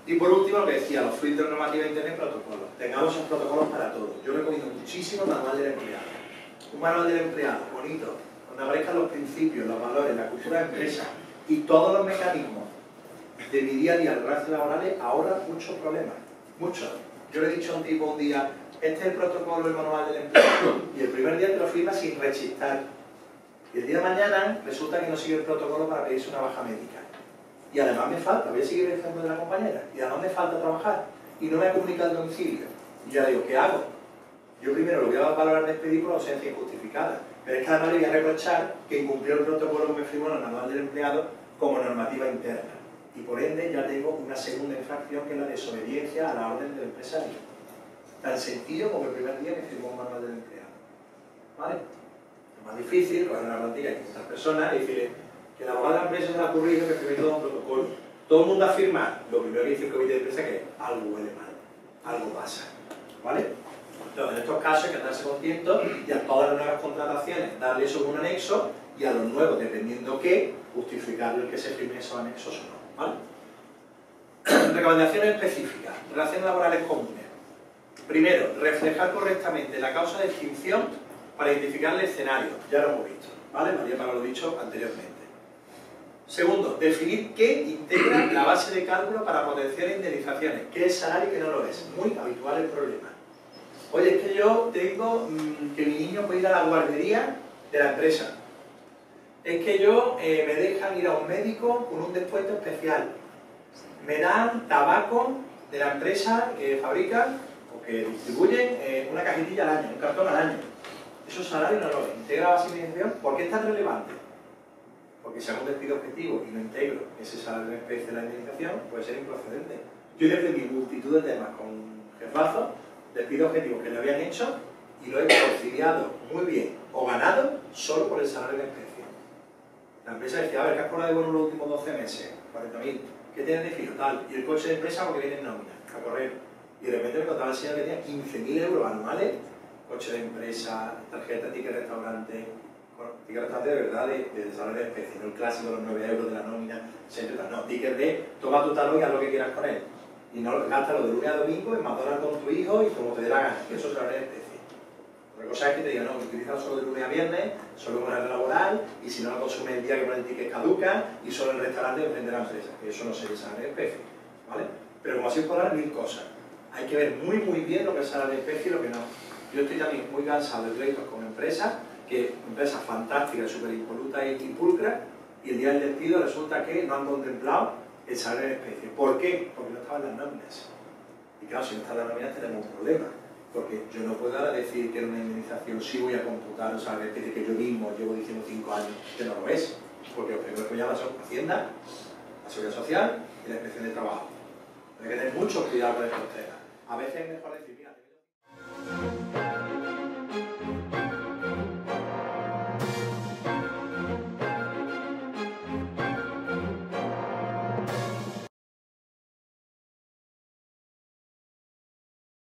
Y por último, lo que decía, los filtros normativos de Internet, protocolos. Tengamos esos protocolos para todo. Yo recomiendo muchísimo el manual del empleado. Un manual del empleado bonito, donde aparezcan los principios, los valores, la cultura de empresa y todos los mecanismos de mi día a día, de relaciones laborales, ahorra muchos problemas. Muchos. Yo le he dicho a un tipo un día, este es el protocolo del manual del empleado, y el primer día te lo firma sin rechistar. Y el día de mañana resulta que no sigue el protocolo para pedirse una baja médica. Y además me falta, voy a seguir el ejemplo de la compañera, y además me falta trabajar, y no me ha comunicado el domicilio. Y yo le digo, ¿qué hago? Yo primero lo voy a valorar despedir por ausencia injustificada, pero es que además le voy a reprochar que incumplió el protocolo que me firmó en el manual del empleado como normativa interna. Y por ende ya tengo una segunda infracción, que es la desobediencia a la orden del empresario. Tan sencillo como el primer día que firmó un manual del empleado. ¿Vale? Es más difícil coger una plantilla de 500 personas y decirle que el abogado de la empresa se le ha ocurrido que firme todo un protocolo. Todo el mundo a firmar. Lo primero que dice el comité de empresa es que algo huele mal, algo pasa. ¿Vale? Entonces, en estos casos hay que darse contento y a todas las nuevas contrataciones darle eso como un anexo, y a los nuevos, dependiendo qué, justificarle el que se firme esos anexos o no. ¿Vale? Recomendaciones específicas. Relaciones laborales comunes. Primero, reflejar correctamente la causa de extinción para identificar el escenario. Ya lo hemos visto, ¿vale? María Pablo lo he dicho anteriormente. Segundo, definir qué integra la base de cálculo para potenciar indemnizaciones. ¿Qué es salario y qué no lo es? Muy habitual el problema. Oye, es que yo tengo que mi niño puede ir a la guardería de la empresa. Es que yo me dejan ir a un médico con un descuento especial. Me dan tabaco de la empresa que fabrica o que distribuye una cajetilla al año, un cartón al año. Esos salarios no lo integra la base de indemnización. ¿Por qué es tan relevante? Porque si hago un despido objetivo y no integro ese salario en especie de la indemnización, puede ser improcedente. Yo he defendido multitud de temas con jefazos, despidos objetivos que le habían hecho, y lo he conciliado muy bien o ganado solo por el salario en especie. La empresa decía, a ver, ¿qué has cobrado de bono los últimos 12 meses? 40.000. ¿Qué tienes de fijo? Tal. Y el coche de empresa porque viene en nómina, a correr. Y de repente me contaba el señor que tenía 15.000 euros anuales, coche de empresa, tarjeta, ticket restaurante, ticket restaurante de verdad de salario de especie, no el clásico de los 9 euros de la nómina, no, ticket de toma tu talón y haz lo que quieras con él. Y no gástalo de lunes a domingo en McDonald's con tu hijo y como te dé la gana, que eso es salario de especie. Otra cosa es que te digan, no, utilízalo solo de lunes a viernes, solo con horario laboral, y si no lo consumes el día que con el ticket caduca, y solo en el restaurante depende de la empresa, que eso no sería salario de especie, ¿vale? Pero como así por hablar 1000 cosas. Hay que ver muy bien lo que es salario de especie y lo que no. Yo estoy también muy cansado de pleitos con empresas, empresas fantásticas, súper impolutas y pulcras, y el día del despido resulta que no han contemplado el salario de especie. ¿Por qué? Porque no estaban las nóminas. Y claro, si no están las nóminas tenemos un problema. Porque yo no puedo ahora decir que en una indemnización sí voy a computar un salario de especie que yo mismo llevo diciendo 5 años que no lo es. Porque los primeros que llaman son Hacienda, la Seguridad Social y la Inspección de Trabajo. Hay que tener mucho cuidado con estos temas. A veces es mejor decir, mira,